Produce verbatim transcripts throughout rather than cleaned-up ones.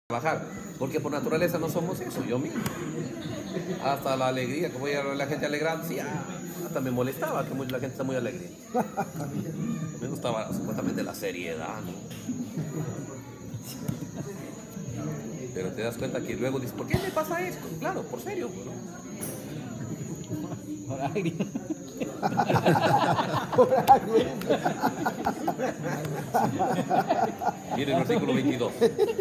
trabajar, porque por naturaleza no somos eso, yo mismo. Hasta la alegría, como ya la gente alegrada, sí, hasta me molestaba que la gente está muy alegre. Me gustaba supuestamente la seriedad, ¿no? Pero te das cuenta que luego dices, ¿por qué me pasa esto? Claro, por serio, ¿no? Por aire. Mire el versículo veintidós.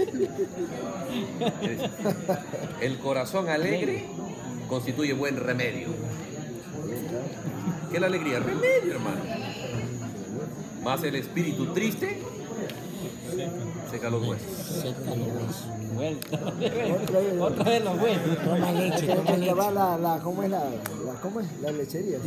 El corazón alegre constituye buen remedio. ¿Qué es la alegría? Remedio, hermano. Más el espíritu triste seca los huesos. Seca los huesos. Vuelta. Otra vez los huesos. Toma leche, que, toma que leche. va la, la, ¿cómo es la, la, cómo es? La lechería.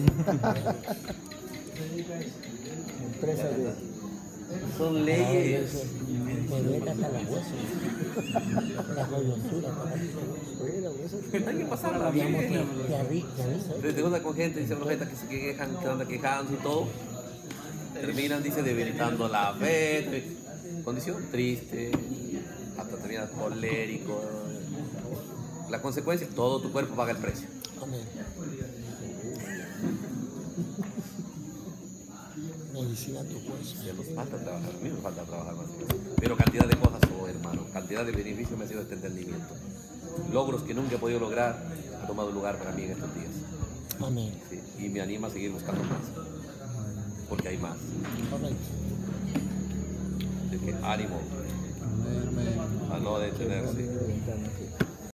Empresa de... Son leyes. Te duele hasta los huesos. La coyuntura. Hay que pasarla bien. Te avisa. Te te juntas con gente, dicen los gente que se quejan, que andan quejando y todo. Terminan, dice, debilitando la fe. Condición triste. Hasta terminas colérico. La consecuencia, todo tu cuerpo paga el precio. Amén. Medicina tu hueso. Ya nos falta trabajar, a mí me falta trabajar más. Pero cantidad de cosas, oh hermano, cantidad de beneficios me ha sido este entendimiento. Logros que nunca he podido lograr, ha tomado lugar para mí en estos días. Amén. Sí, y me anima a seguir buscando más. Porque hay más. Correcto. De que ánimo a no detenerse.